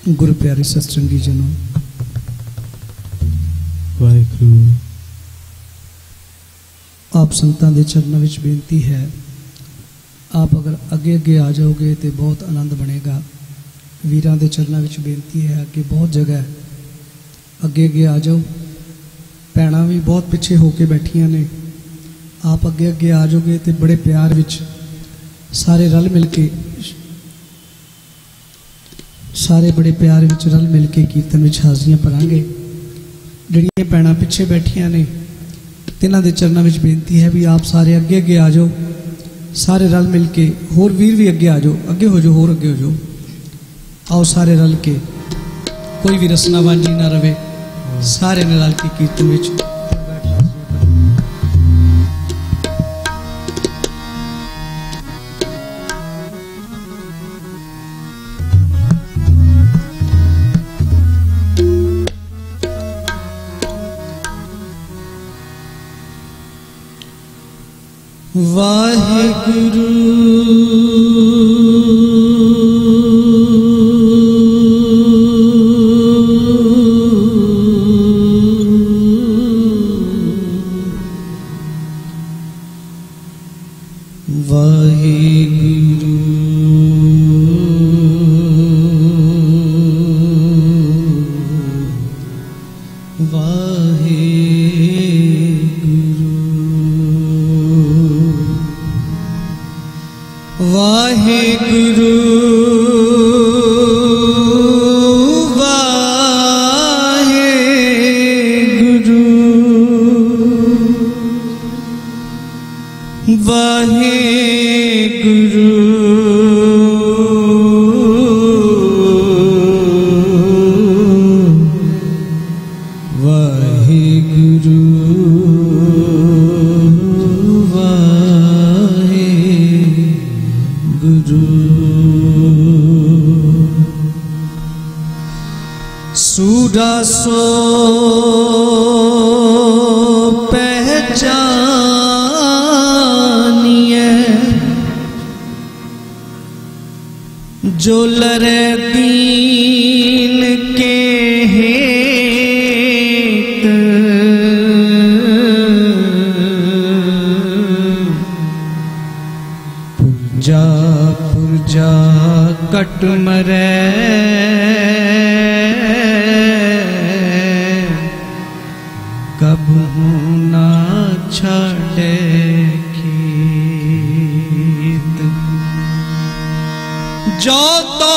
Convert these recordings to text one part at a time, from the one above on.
गुरु प्यारे सत्संगी जनों, वाहिगुरु। आप संतां दे चरणों विच बेनती है, आप अगर अगे अगे आ जाओगे तो बहुत आनंद बनेगा। वीरां दे चरणों विच बेनती है कि बहुत जगह अगे अगे आ जाओ। भैणां भी बहुत पिछे होके बैठियां ने, आप अगे अगे आ जाओगे तो बड़े प्यार विच सारे रल मिल के, सारे बड़े प्यार विच रल मिल के कीर्तन विच हाज़रियां भरांगे। जिहड़ियां भैणां पिछे बैठियां ने तिन्हां दे चरणों विच बेनती है भी आप सारे अगे अगे आ जाओ, सारे रल मिल के। होर वीर भी अगे आ जाओ, अगे हो जाओ, होर अगे हो जाओ। आओ सारे रल के, कोई भी रसनाबाजी ना रवे, सारे ने रल के कीर्तन विच वाहिगुरु वाहिगुरु वाहिगुरु वाहिगुरु वाहिगुरु वाहिगुरु। सूरा सो पहचानिए जो लरे दीन के हेत, पुरजा पुरजा कट मरे कब ना छाड़े खेत। जो तो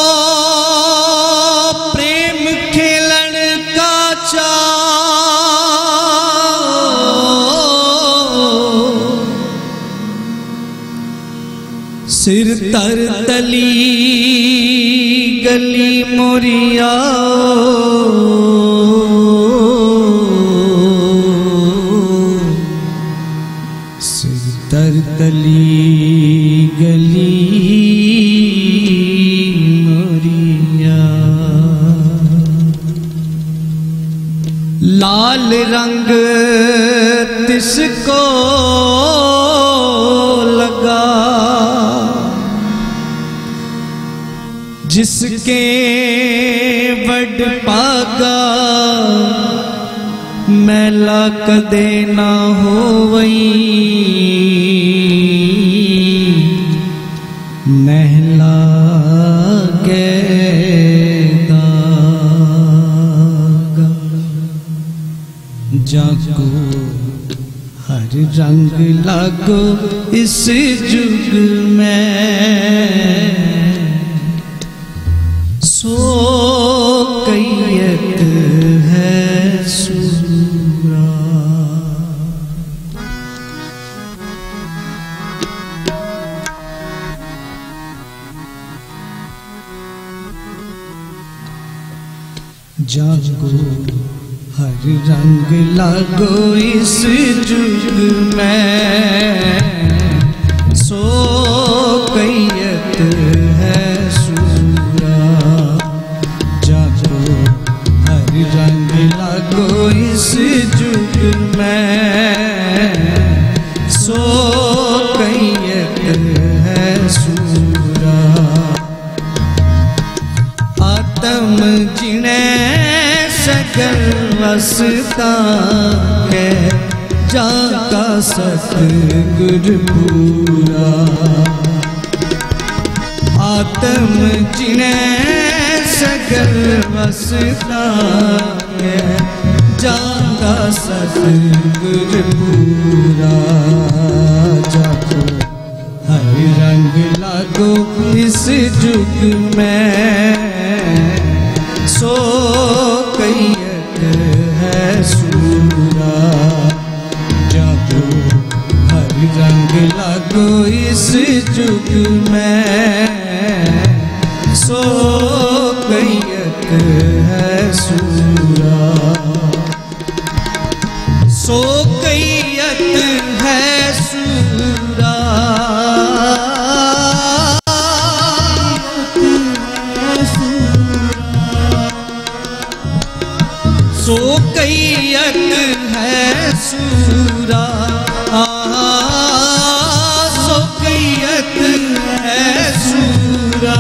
प्रेम खेलन का सिर तर तली गली मोरिया, सिर तर तली गली मोरिया। लाल रंग तिसको लगा जिसके वड पागा, मैला कदे ना होवई महला के दागा। जागो हर रंग लागो इस जुग में, सो कैयत है सूरा। जागो हर रंग लागो इस जुग में, सो कैयत है सूरा। जागो हर रंग लागो इस जुग में, सो कैयत है सूरा। आत्म जिने सगल वसता है जाका सतगुर पूरा। आत्म जिने सगल वसता है जाका सतगुर पूरा। जाको हर रंग लागो इस जुग में सो कैयत है सूरा। जाको हर रंग लागो इस जुग में सो कैयत है सूरा। सो कैयत है सूरा। सो कैयत है सूरा। सो कैयत है सूरा।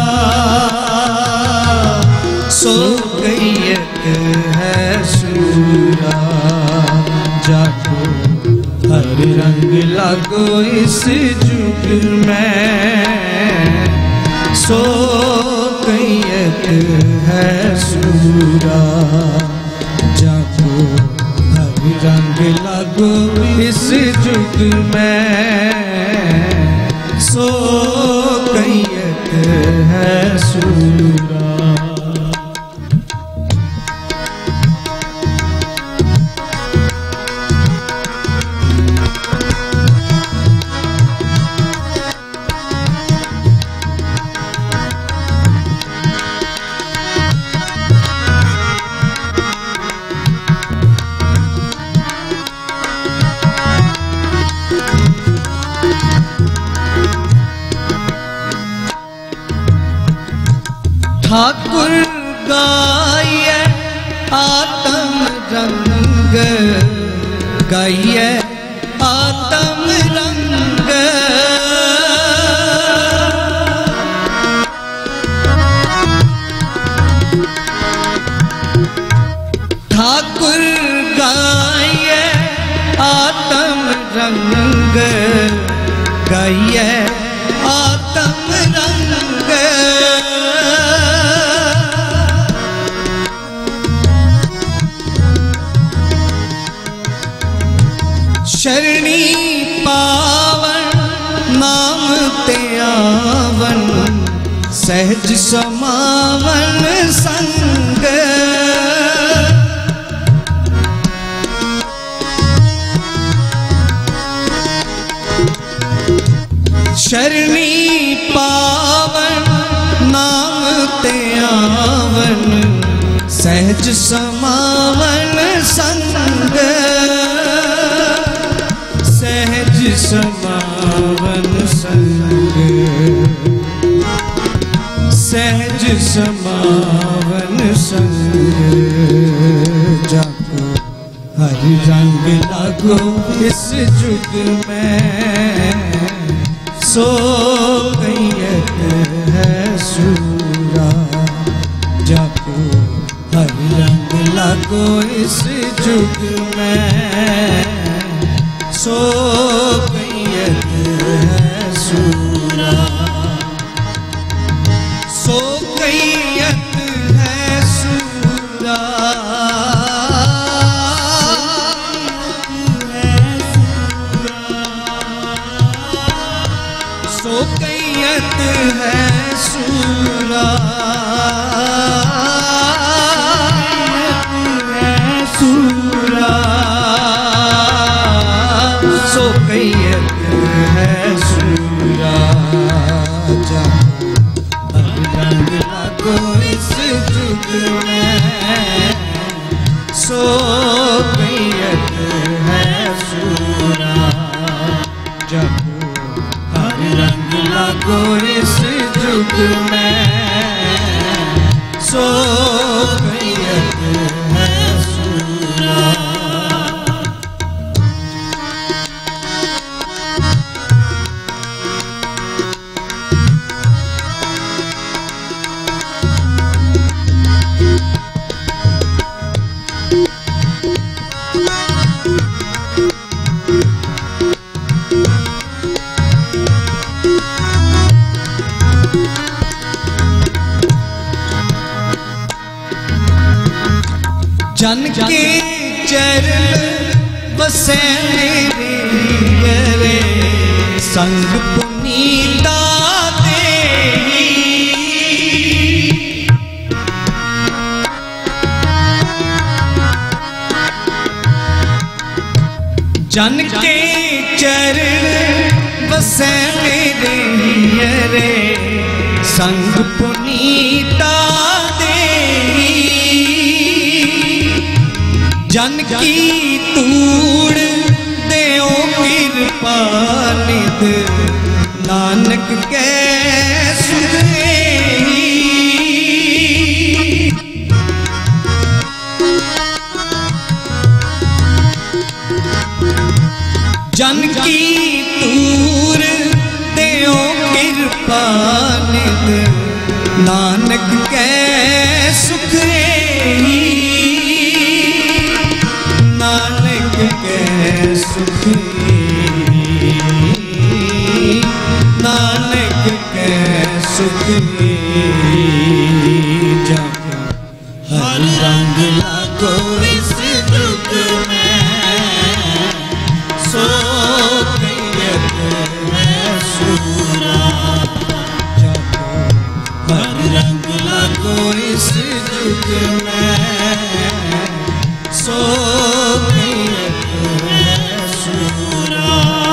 सो कैयत है सूरा। जाको हर रंग लागो इस जुग में सो कैयत है सूरा। जाको हर रंग लागो इस जुग में सो कैयत है सूरा। ठाकुर गाइए आत्म रंग गाइए आत्म रंग। ठाकुर गाइए आत्म रंग गाइए आत्म रंग। शरणी पावन नाम ते आवन सहज समावन संग। शरणी पावन नाम ते आवन सहज समावन संग। सहज समावन संग। सहज समावन संग। जाको हर रंग लागो इस जुग में सो कैयत है सूरा। जाको हर रंग लागो इस जुग में सो कैयत है सूरा। सो कैयत है सूरा। सो कैयत है सूरा। सूरा। सो कैयत है सूरा। हर रंग लागो इस जुग में सो कैयत है सूरा। जाको हर रंग लागो इस जुग में सो कैयत है सूरा। जन के चरण बसे मेरे संग पुनीता देही। जन के चरण बसे मेरे संग पुनीता देही। जन की तूड़ देओ कृपा निध नानक के सुधेही। जन की तूर देओ कृपा निध नानक के सुखेही। नानक के सुखेही, नानक के सुखेही। हर रंग लागो इस दुख में सो कैयत है सूरा। हर रंग लागो इस दुख में सो कैयत है सूरा।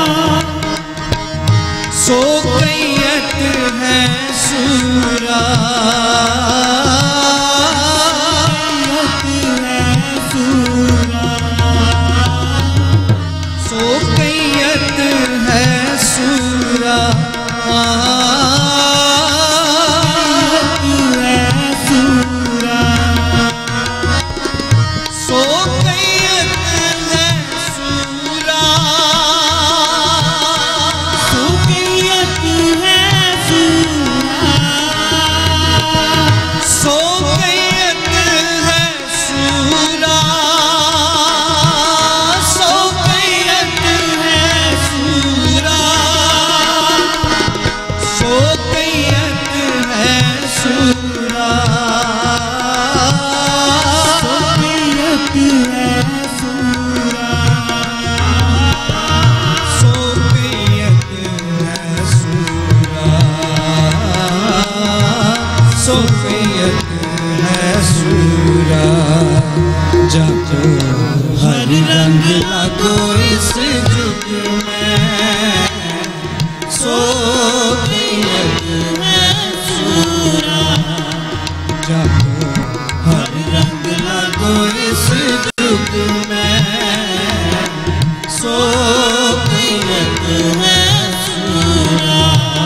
सो कैयत है सूरा। हर रंग लागो इस जुग में सो कैयत है सूरा। हर रंग लागो इस जुग में सो कैयत है सूरा।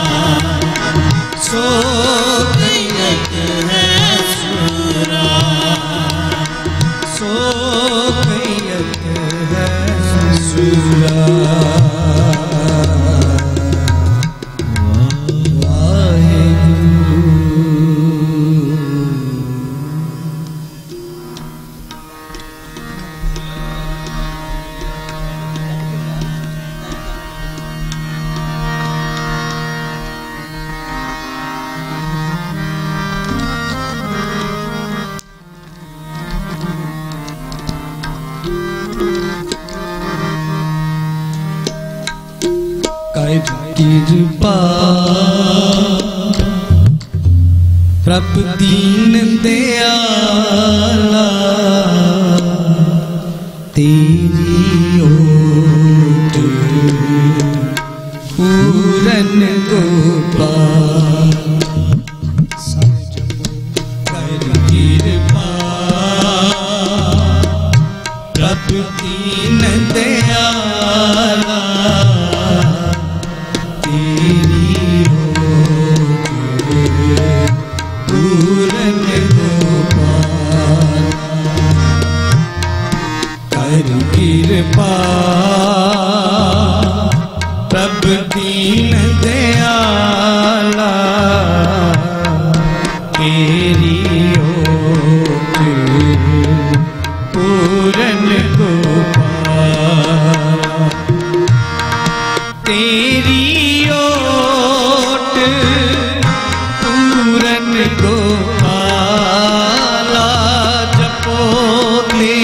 सो कैयत है सूरा। सो कैयत है सूरा। कृपा प्रभु दीन दयाला तेरी ओट पूरन गोपाल। कर कृपा प्रभु दीन दयाला पूरन गोपाल। कर कृपा प्रभु दीन दयाला तेरी ओट पूरन गोपाल। तेरी ओट पूरन गोपाला जपो तेरी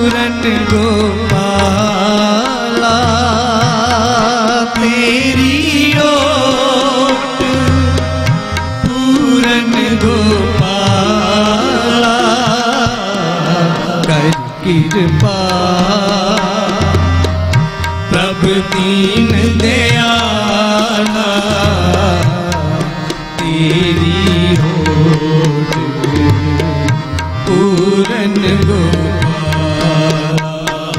पूरन गोपाला तेरी ओट पूरन गोपाला कर कृपा प्रभु दीन दयाला तेरी होठ पूरन गोपाला।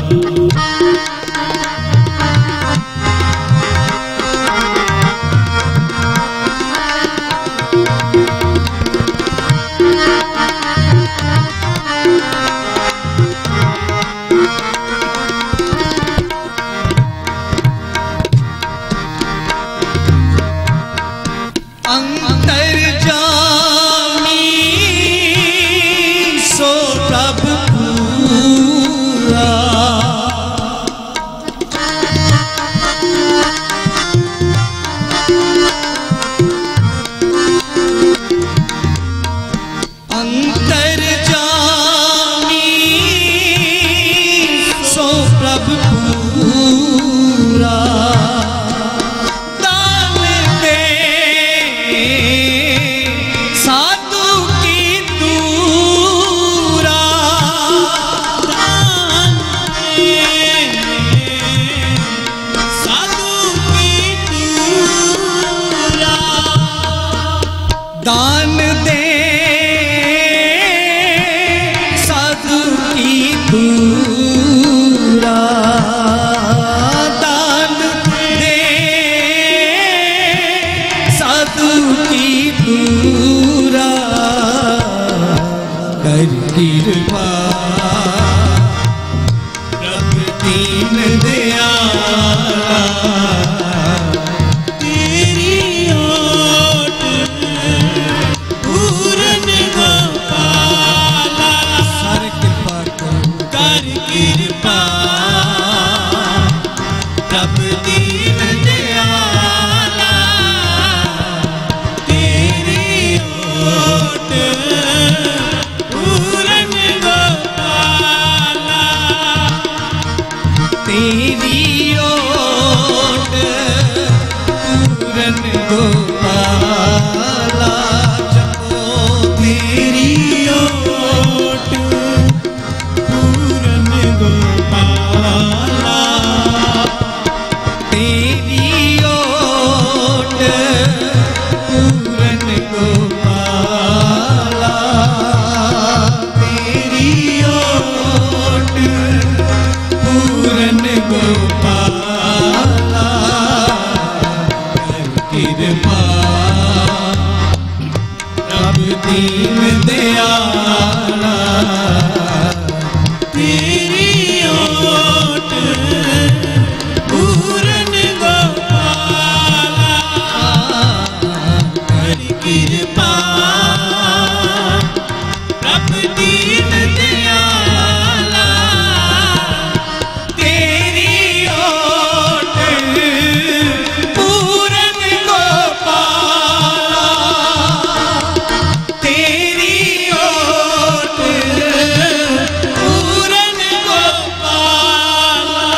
अंतर्जामी सो प्रभु पूरा अंतर्जामी सो प्रभु पूरा दान दे साधु की दूरा दान दे साधु की दूरा कर कृपा प्रभु दीन दयाला तेरी ओट पूरन गोपाला जपो तेरी ओट पूरन गोपाला तेरी ओट पूरन गोपाला तेरी ओट पूरन गोपाला कर कृपा प्रभु दीन दयाला तेरी ओट पूरन गोपाला कर कृपा प्रभु दीन दयाला तेरी ओट पूरन गोपाला तेरी ओट पूरन गोपाला।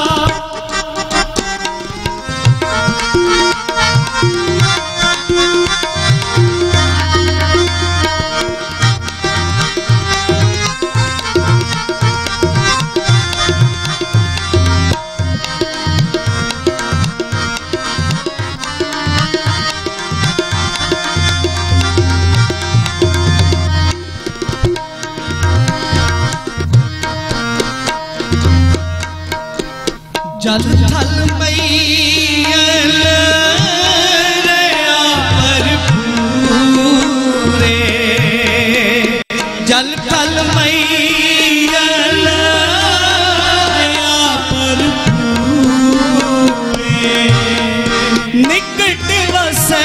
जल थल मैयल रया पर पूरे जल थल मैयल रया पर पूरे निकट वसै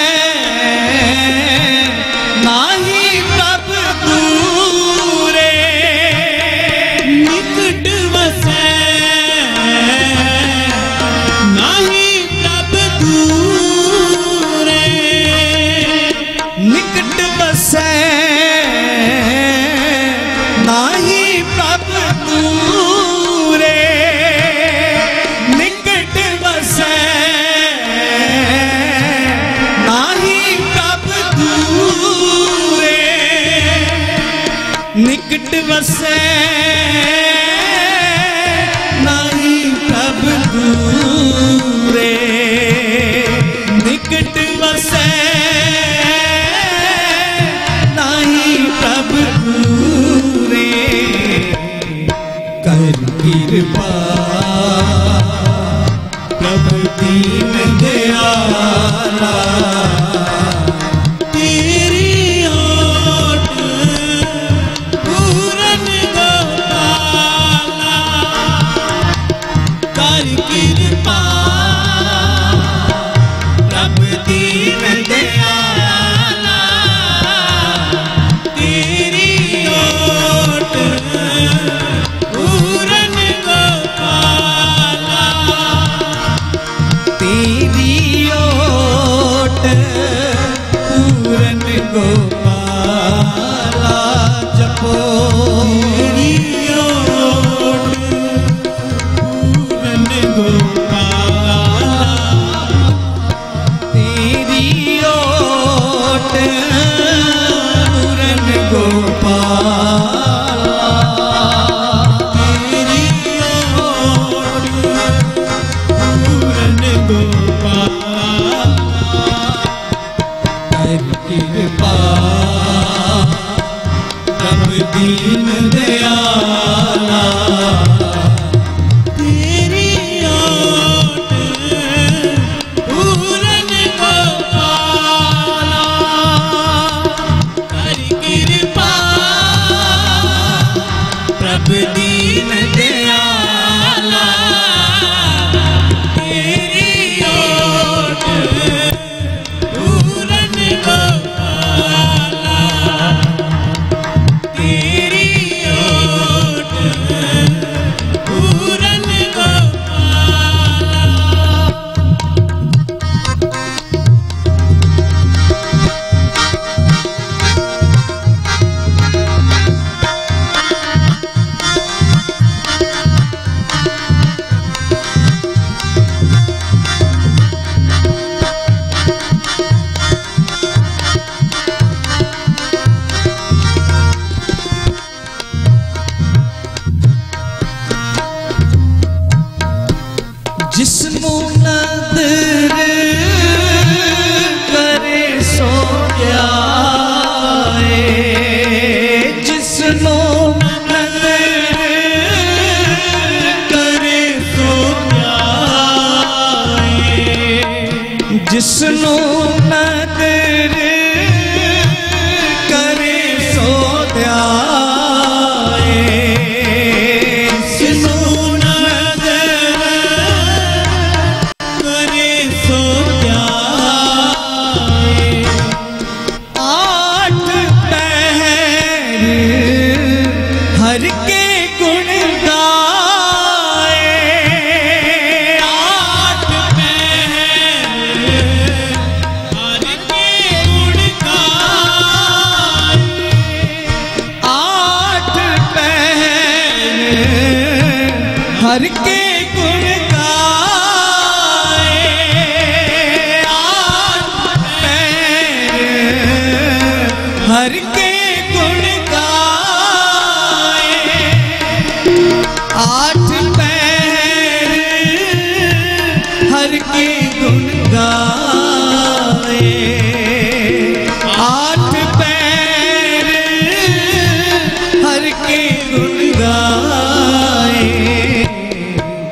नाही प्रभु दूरे निकट वसै नाही प्रभु दूरे निकट बसै नाही प्रभु दूरे निकट वसे नाही प्रभु दूरे, निकट वसे नाही प्रभु दूरे, कर कृपा प्रभु दीन दयाला, तेरी ओट पूरन गोपाला, कर कृपा प्रभु दीन दयाला, तेरी ओट पूरन गोपाला, तेरी ओट पूरन गोपाला, जपो तेरी ओट पूरन गोपाला, तेरी ओट पूरन गोपाला, तेरी ओट पूरन गोपाला, कर कृपा प्रभु दीन दयाला, तेरी ओट पूरन गोपाला, कर कृपा प्रभु दीन दयाला, तेरी ओट पूरन गोपाला, तेरी ओट पूरन गोपाला। जिसनू नदर करे सो जाए, जिसनू नदर करे सो जाए, जिसनू नदर करे सो जाए, जिसनू हर के गुण गाए, आठ पहर हर के गुण गाए, आठ पहर हर के गुण गाए, आठ पहर हर के गुण गाए, आठ पैर हर के गुण गाए, आठ पैर हर के गुण गाए,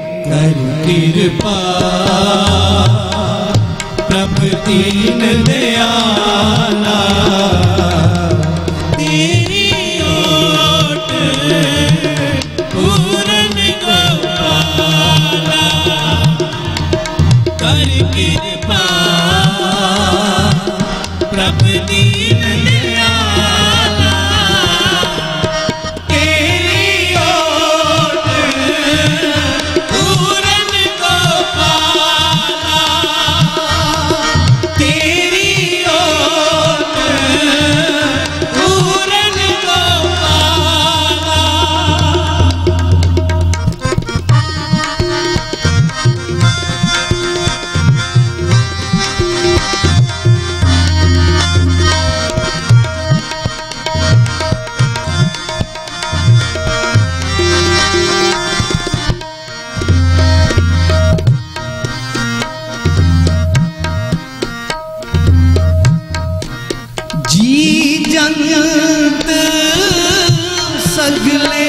सगले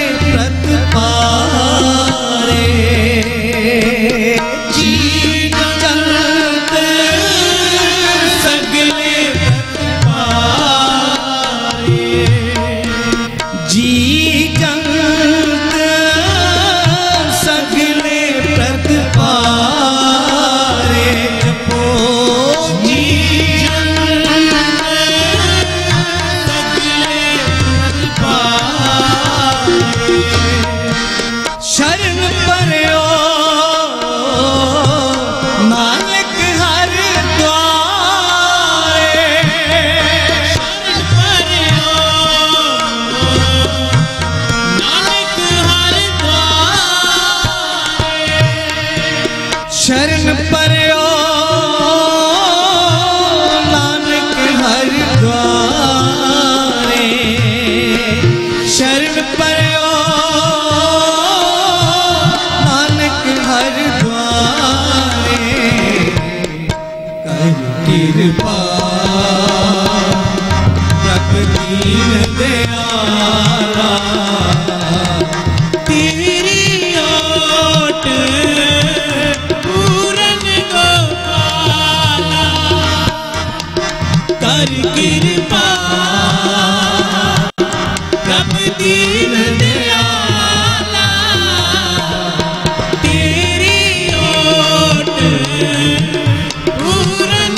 प्रतपारे जी जगत सगले प्रतपारे जी जगत सगले प्रतपारे जपो जी शरण पर्यो नानक हर द्वारे शरण पर्यो नानक हर द्वारे शरण पर्यो नानक हर द्वारे शरण पर्यो कृपा प्रभु दीन दयाला तेरी ओट पूरन गोपाला कर कृपा प्रभु दीन दयाला तेरी ओट पूरन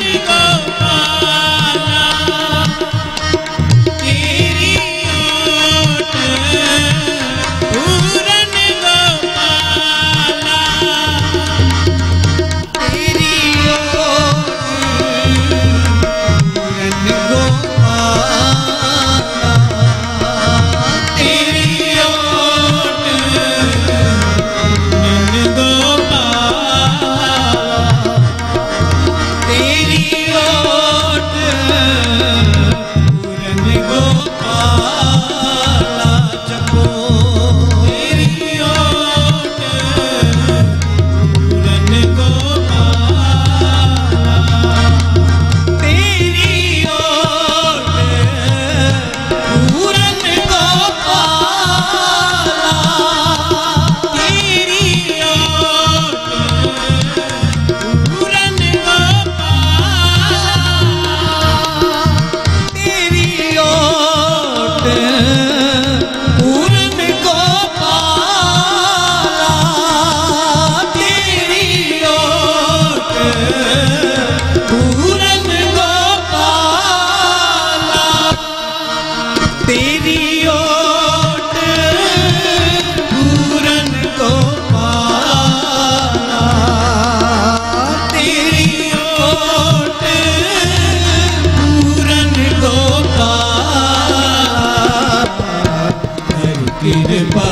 कृपा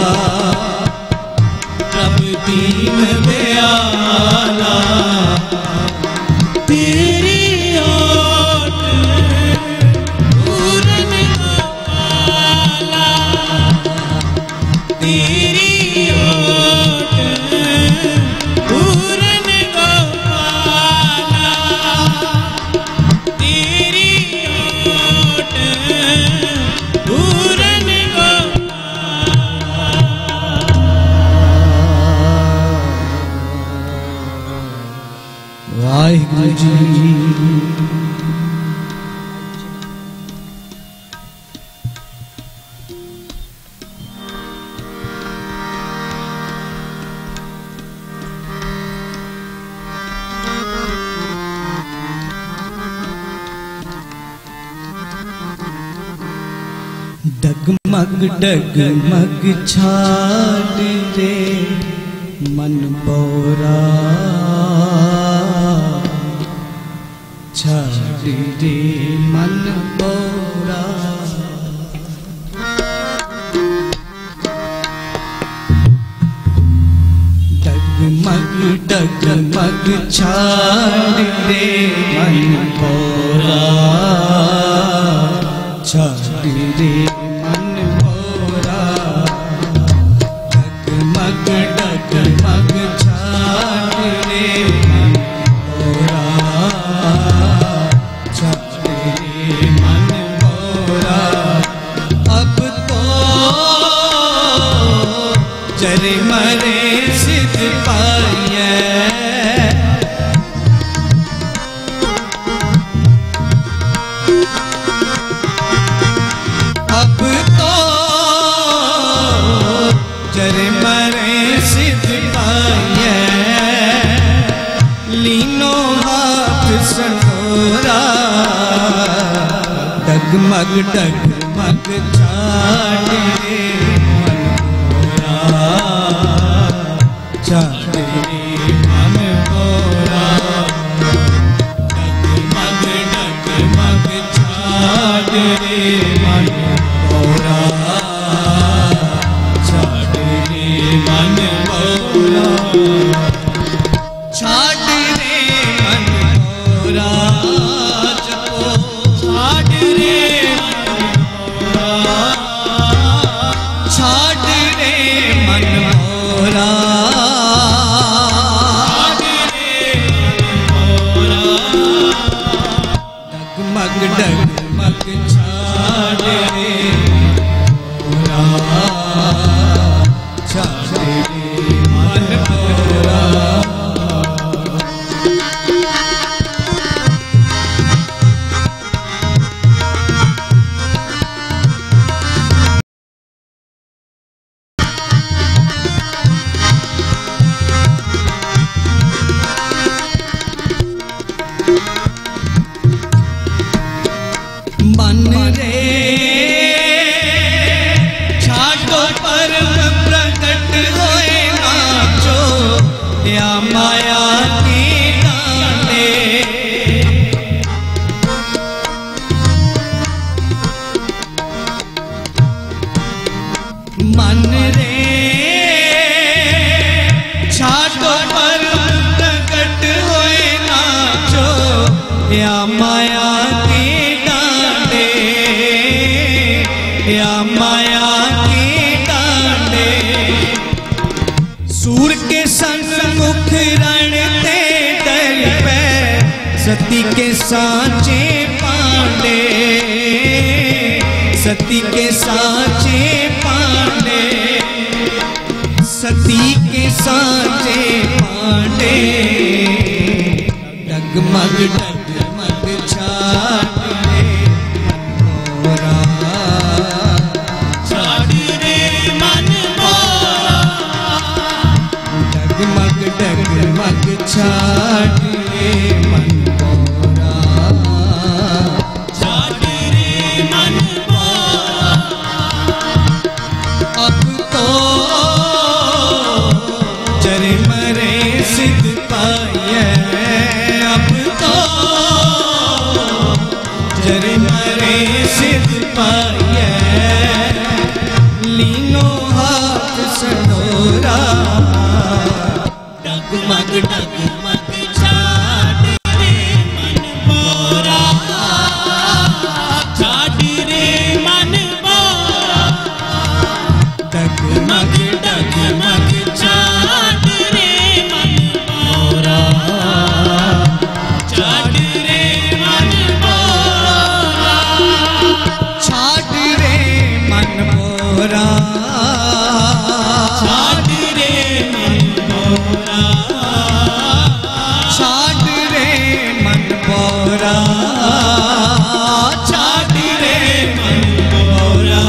प्रभु दीन दयाला तेरी ओट पूरन गोपाला तेरी ओट पूरन गोपाला तेरी ओट पूरन वाहिगुरु जी डगमग डगमग छाड़ रे मन पौरा छाड़ रे मन पौरा डगमग डगमग छाड़ रे मन पौरा छाड़ रे मन पौरा डगमग डगमग छाड़ रे मन पौरा छाड़ रे मन पौरा अब तो जरे मरे सिद्ध पाइए अब तो जरे मरे सिद्ध पाइए लीनो हाथ संतोरा डगमग डगमग छाड़े छाड़े मन बोरा डगमग डगमग छाड़े मन बोरा छाड़े मन बोरा छाड़े मन बोरा जपो छाड़े छाड़े मन बोरा डगमग डगमग छाड़े बोरा छाड़े मन बोरा मन रे छाटो परम प्रकट होए नाचो या माया की डाले मन रे छाटो परम प्रकट होए नाचो या माया या माया की डाले सूर के संग मुख रण ते डर पे सती के सांचे पांडे सती के सांचे पांडे सती के सांचे पांडे डगमग डगमग छाड़े बोरा डगमग डगमग छाड़े मन बोरा छाड़े मन बोरा अब तो जरे मरे सिद्ध पाइए अब तो जरे मरे सिद्ध पाइए लीनो हाथ संतोरा डगमग डगमग छाड़े मन बोरा छाड़े मन बोरा डगमग डगमग छाड़े मन बोरा छाड़े मन बोरा छाड़े मन बोरा छाड़े मन बोरा छाड़े मन बोरा छाड़े मन बोरा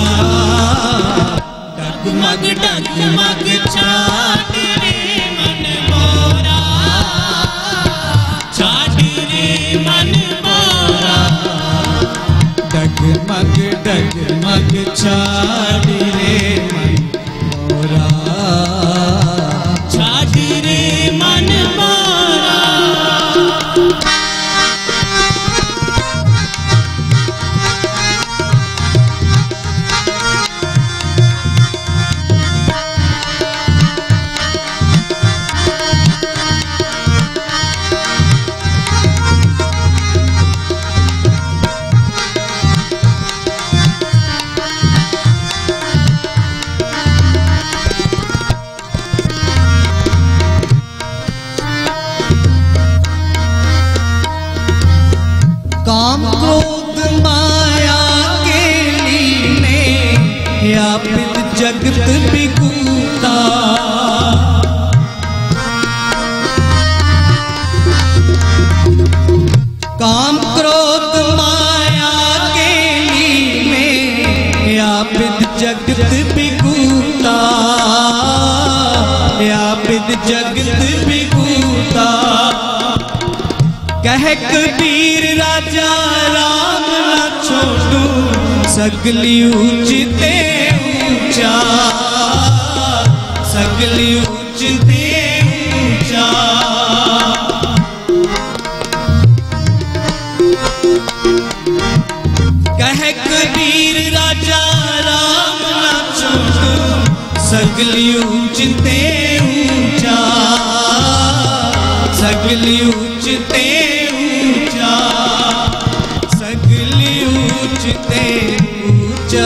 डगमग डगमग छाड़े मन बोरा छाड़े मन बोरा डगमग डगमग छाड़े मन बोरा छाड़े मन बोरा काम क्रोध माया के लीने व्यापित जग जगत बिकूता। काम क्रोध माया के लीने आबिद जगत बिकूता, आबिद जगत बिकूता। कह कबीर राजा राम ना छोड़ू सगली ऊंचते ऊंचा, सगली ऊंचते ऊंचा। कह कबीर राजा राम ना छोड़ू सगली ऊंचते ऊंचा, सगली ऊंचते ऊंचा, सगली ऊंचते ऊंचा।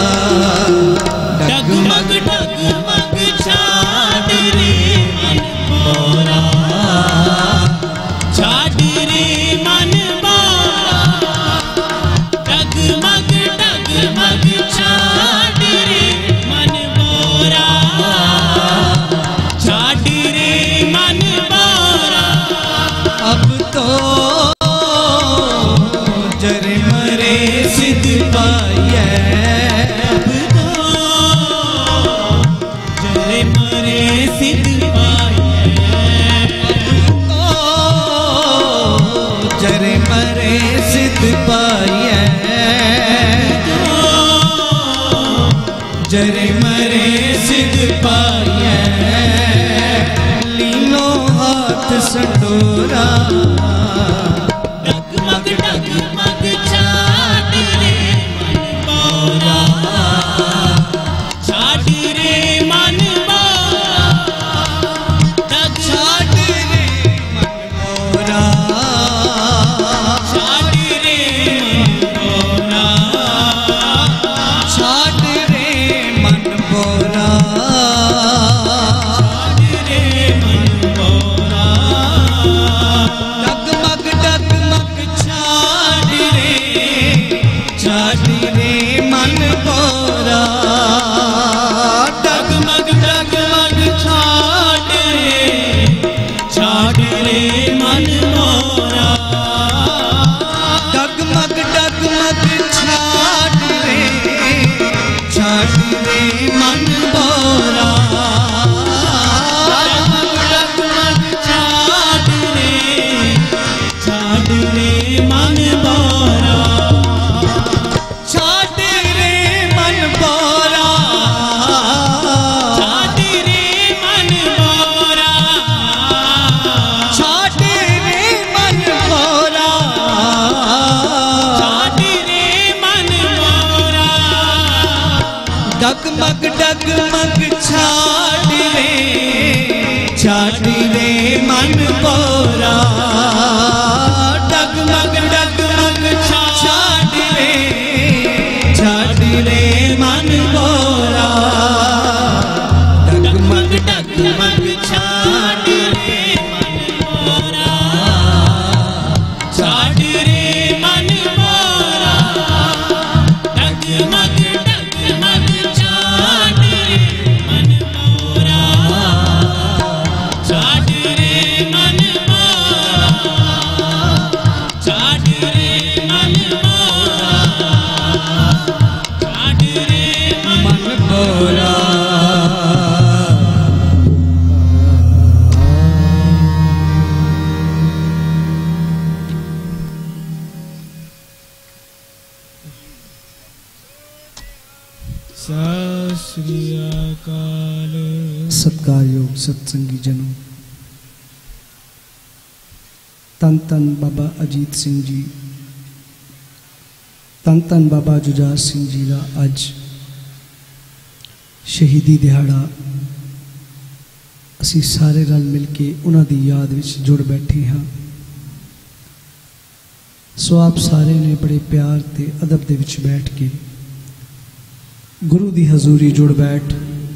डगमग डगमग छाड़ रे मन मोरा, छाड़ रे मन मोरा। डगमग डगमग छाड़ रे मन मोरा, छाड़ रे मन मोरा। अब तो जरे मरे सिद्ध पाइए, अब तो जरे मरे सिद्ध पाइए, अब तो जरे मरे सिद्ध पाइए, जरे मरे सिद्ध पाइए। लीनो हाथ संडोरा, डगमग डगमग छाड़ रे मन मोरा, छाड़ रे मन मोरा। छाड़ रे मन मोरा, छाड़ रे मन मोरा, छाड़ रे मन मोरा, छाड़ रे मन मोरा। डगमग डगमग छाड़ रे, छाड़ रे मन मोरा। डगमग डगमग छाड़ रे, छाड़ रे मन मोरा। डगमग डगमग छाड़ रे, छाड़ रे मन मोरा। डगमग डगमग छाड़ रे, छाड़ रे मन मोरा, छाड़ रे मन मोरा, छाड़ रे मन मोरा, छाड़ रे मन मोरा, छाड़ रे मन मोरा। डगमग डगमग छाड़ रे, छाड़ रे मन मोरा। डगमग डगमग छाड़ रे, छाड़ रे मन मोरा। डगमग डगमग छाड़ रे मन मोरा, छाड़ रे मन मोरा। डगमग डगमग छाड़ रे मन मोरा, छाड़ रे मन मोरा, छाड़ रे मन मोरा, छाड़ रे मन मोरा। सत श्री अकाल। सत्कारयोग सत्संगी जनों, तन तन बाबा अजीत सिंह जी, तन तन बाबा जुझार सिंह जी का अज शहीदी दिहाड़ा असी सारे रल मिल के उन्हां दी याद विच जुड़ बैठे हाँ। सो आप सारे ने बड़े प्यार ते अदब दे विच बैठ के गुरु दी हजूरी जुड़ बैठ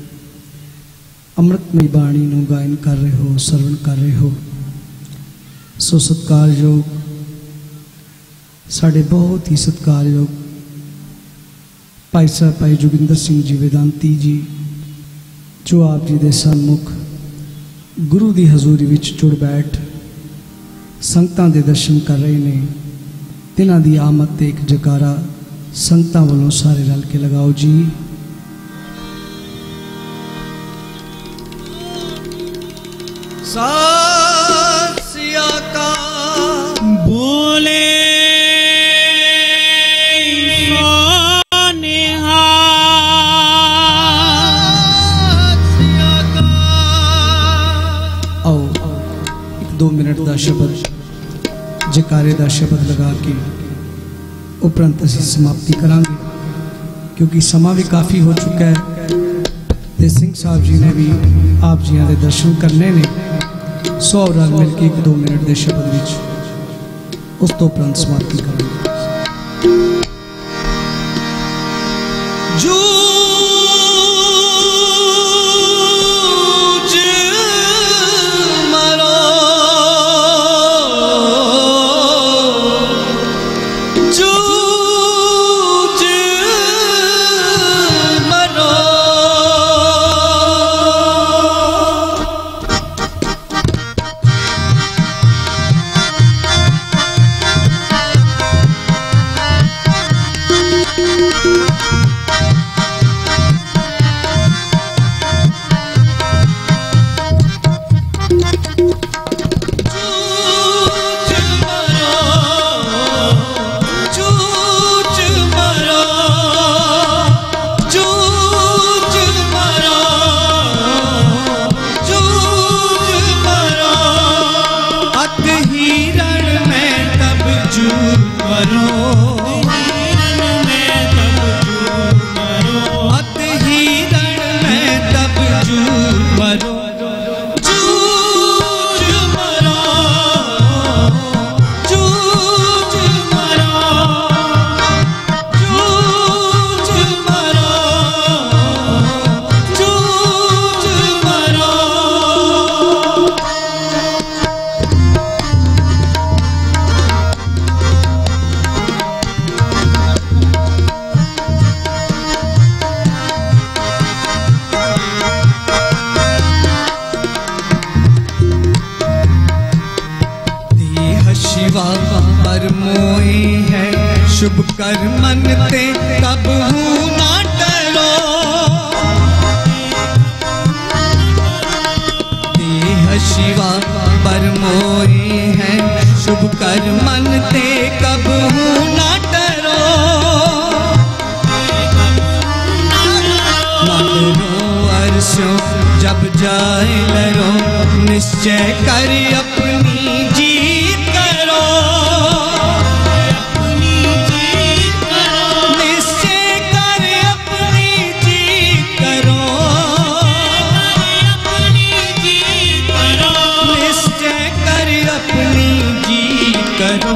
अमृतमई बाणी नूं गायन कर रहे हो, सरवण कर रहे हो। सो सत्कारयोग साढ़े बहुत ही सत्कारयोग भाई साहब भाई जोगिंदर सिंह जी वेदांती जी, जो आप जी दे सन्मुख गुरु की हजूरी विच जुड़ बैठ संगतां दे दर्शन कर रहे ने, तिन्हां दी आमद ते एक जकारा संगतां वालों सारे रल के लगाओ जी। सत श्री अकाल। बोले आओ 2 मिनट का शब्द जकारे का शब्द लगा के उपरंत असी समाप्ति करांगे, क्योंकि समा भी काफ़ी हो चुका है ते सिंह साहब जी ने भी आप जी के दर्शन करने ने। 100 रल मिल के 1-2 मिनट के शब्द विच उस तो उपरंत समाप्ति करांगे। पर मोए है शुभ कर मन ते कब हूँ ना डरो, देह शिवा पर मोए है शुभ कर मन ते कब हूँ ना डरो, ना डरो अरसों जब जाए लरो, निश्चय कर अपनी जीत करो, निश्चय कर अपनी जीत करो, निश्चय कर अपनी जीत करो।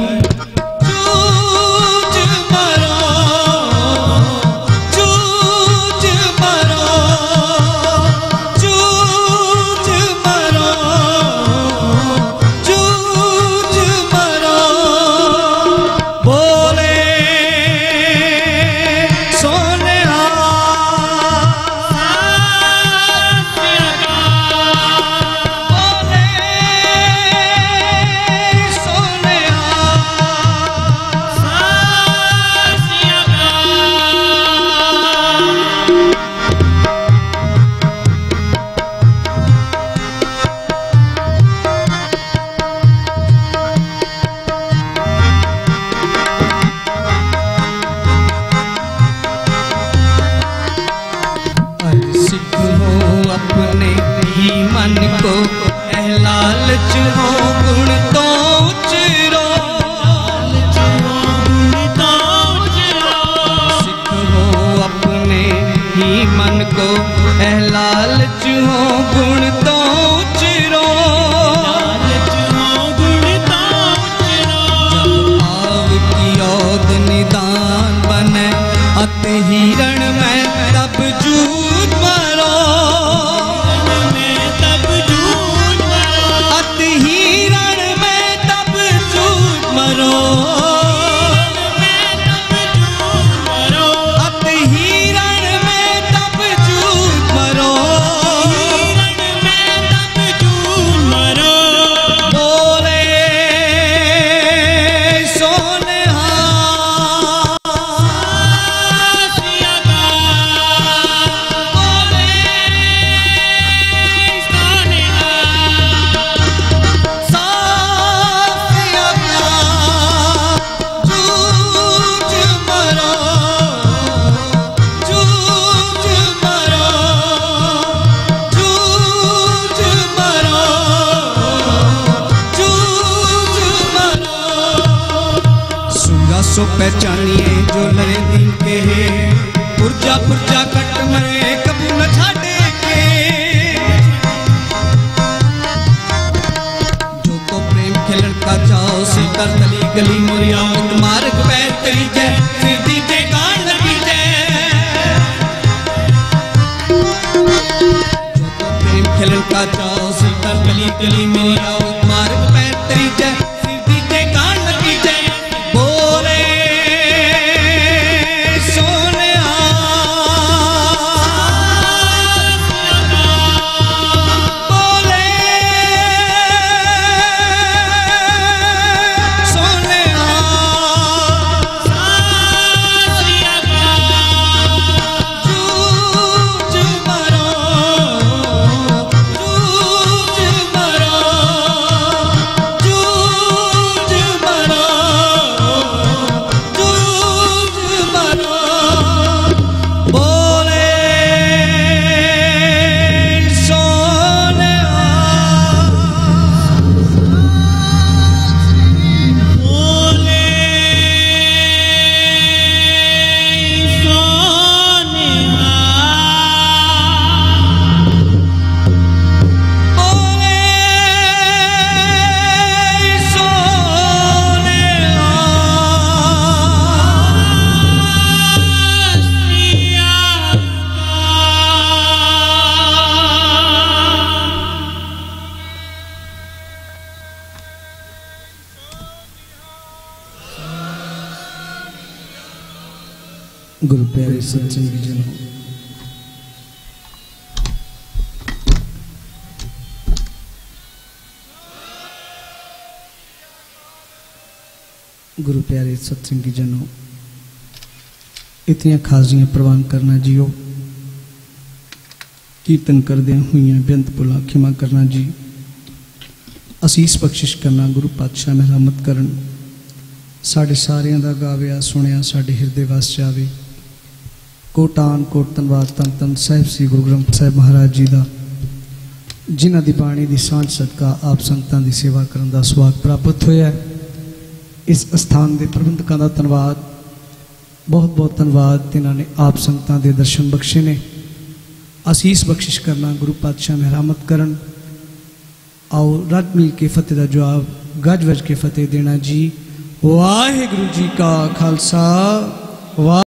मन को लालच हो गुण तो उचरो, सिख हो अपने ही मन को लालच हो गुण तो उचरो, जब आव की औद निदान बने अत हिरण में तब जूझ मरो, हिरण पहचानिए जो लरे दीन के पुरजा पुरजा कट मरे कबू न छाड़े के जो तो प्रेम खेलन का चाओ सीकर तली गली मोरिया मार्ग पैर करी जय फिर दीजे गान लगी जय जो तो प्रेम खेलन का चाओ सीकर तली गली मोरिया मार्ग पैर करी जय फिर दीजे गान लगी जय बोले गुरु प्यारे सत्संगी जनों, गुरु प्यारे सत्संगी जनों, इतनी खासियां प्रवान करना जियो, कीर्तन करदे हुई बेअंत भुलां खिमा करना जी, असीस बख्शिश करना गुरु पातशाह मेहरमत करन, साढ़े सारियां दा गाविया सुनिया साढ़े हिरदे वस जावे। कोटान कोट धन्नवाद तन तन साहिब श्री गुरु ग्रंथ साहिब महाराज जी का, जिन्हां दी बाणी दी सांझ सदका आप संगतां दी सेवा करन दा सुभाग प्राप्त होया। इस स्थान के प्रबंधकों का धन्नवाद, बहुत बहुत धन्नवाद जिन्होंने आप संगतां दे दर्शन बख्शे ने। आसीस बख्शिश करना गुरु पातशाह मेहरमत करन। आओ रज मिल के फतेह का जवाब गज वज के फतेह देना जी। वाहिगुरु जी का खालसा।